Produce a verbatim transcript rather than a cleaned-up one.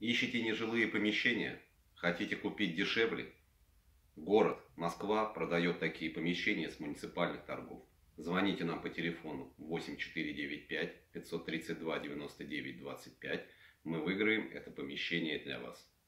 Ищете нежилые помещения? Хотите купить дешевле? Город Москва продает такие помещения с муниципальных торгов. Звоните нам по телефону восемь четыре девять пять пятьсот тридцать два девяносто девять двадцать пять. Мы выиграем это помещение для вас.